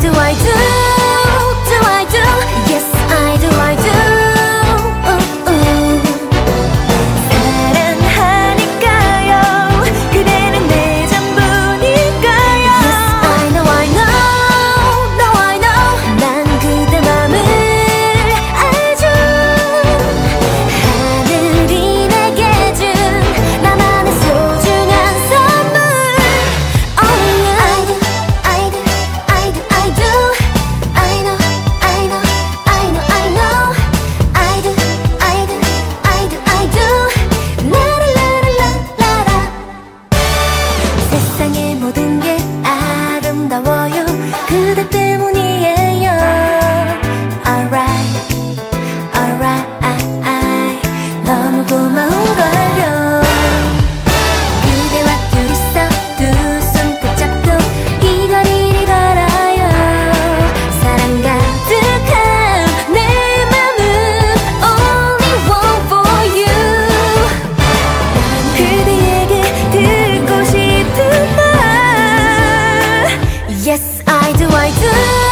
do, I do, do I do? Yes, I do, I do. 사랑하니까요. 그대는 내 전부니까요. Yes, I know, I know, no, I know. 난 그대 맘을 알죠. 하늘이 내게 준 나만의 소중한 선물. Only you. I do, I do, I do, I do. I know, I know, I know, I know. I do, I do, I do, I do. 라라라라라라. 세상의 모든 게 아름다워요. 그대 때문이에요. Alright, alright. 너무 고마운걸요. 그대와 둘이서 두 손 붙잡고 이 거리를 걸어요. 사랑 가득한 내 맘은 only one for you. 그대에게 듣고 싶은 말. Yes, I do, I do.